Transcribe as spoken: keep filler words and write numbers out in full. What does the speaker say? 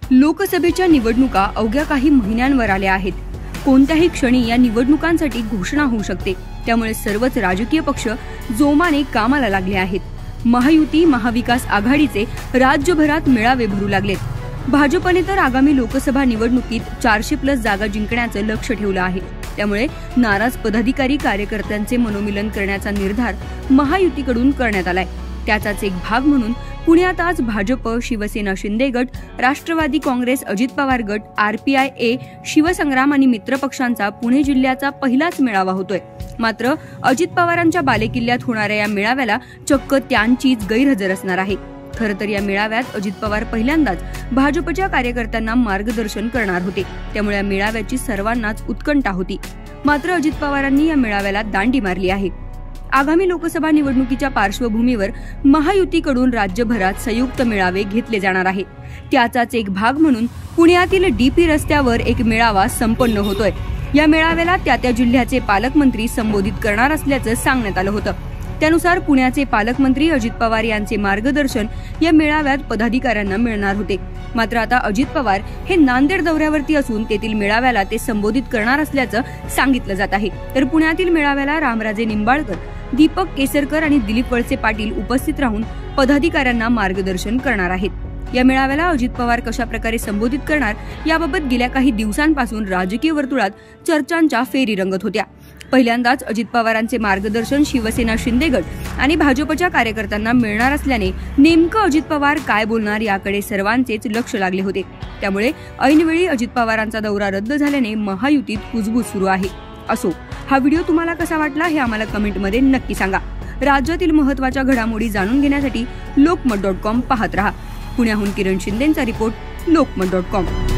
लोकसभेच्या निवडणुका अवघ्या काही महिन्यांवर आल्या आहेत। कोणत्याही क्षणी या निवडणुकांसाठी घोषणा होऊ शकते। त्यामुळे सर्वच राजकीय पक्ष जोमाने कामाला लागले आहेत। महायुती महाविकास आघाडीचे राज्यभरात मेळावे भरू लागलेत। भाजपने तर आगामी लोकसभा निवडणुकीत चारशे प्लस जागा जिंकण्याचं लक्ष ठेवलं आहे। त्यामुळे नाराज पदाधिकारी कार्यकर्त्यांचे मनोमिलन करण्याचा निर्धार महायुतीकडून करण्यात आलाय। त्याचाच एक भाग म्हणून पुण्यात आज भाजप, शिवसेना शिंदे गट, राष्ट्रवादी काँग्रेस, अजित पवार गट, आरपीआय ए, शिवसंग्राम आणि मित्र पक्षांचा पुणे जिल्ह्याचा पहिलाच मेळावा होतोय। मात्र अजित पवारांच्या बालेकिल्ल्यात होणाऱ्या या मेळाव्याला चक्क त्यांचीच गैरहजर असणार आहे। खरं तर या मेळाव्यात अजित पवार पहिल्यांदाच भाजपच्या कार्यकर्त्यांना मार्गदर्शन करणार होते। त्यामुळे या मेळाव्याची सर्वांनाच उत्कंठा होती। मात्र अजित पवारांनी या मेळाव्याला दांडी मारली आहे। आगामी लोकसभा निवडणुकीच्या पार्श्वभूमीवर महायुतीकडून राज्यभरात संयुक्त मेळावे घेतले जाणार आहेत। त्याचाच एक भाग म्हणून पुण्यातील डीपी रस्त्यावर एक मेळावा संपन्न होतोय। या मेळाव्याला त्या त्या जिल्ह्याचे पालकमंत्री संबोधित करणार असल्याचं सांगण्यात आलं होतं। त्यानुसार पुण्याचे पालकमंत्री अजित पवार यांचे मार्गदर्शन या मेळाव्यात पदाधिकाऱ्यांना मिळणार होते। मात्र आता अजित पवार हे नांदेड दौऱ्यावरती असून तेथील मेळाव्याला ते संबोधित करणार असल्याचं सांगितलं जात आहे। तर पुण्यातील मेळाव्याला रामराजे निंबाळकर, दीपक केसरकर आणि दिलीप वळसे पाटील उपस्थित राहून पदाधिकाऱ्यांना मार्गदर्शन करणार आहेत। या मेळाव्याला अजित पवार कशा प्रकारे संबोधित करणार याबाबत गेल्या काही दिवसांपासून राजकीय वर्तुळात चर्चांच्या फेरी रंगत होत्या। पहिल्यांदाच अजित पवारांचे मार्गदर्शन शिवसेना शिंदे गट आणि भाजपच्या कार्यकर्त्यांना मिळणार असल्याने नेमकं अजित पवार काय बोलणार याकडे सर्वांचेच लक्ष लागले होते। त्यामुळे ऐनवेळी अजित पवारांचा दौरा रद्द झाल्याने महायुतीत कुजबूज सुरू आहे। असो, हा व्हिडिओ तुम्हाला कसा वाटला हे आम्हाला कमेंटमध्ये नक्की सांगा। राज्यातील महत्त्वाच्या घडामोडी जाणून घेण्यासाठी लोकमत डॉट कॉम पाहत रहा। पुण्याहून किरण शिंदेचा रिपोर्ट, लोकमत डॉट कॉम।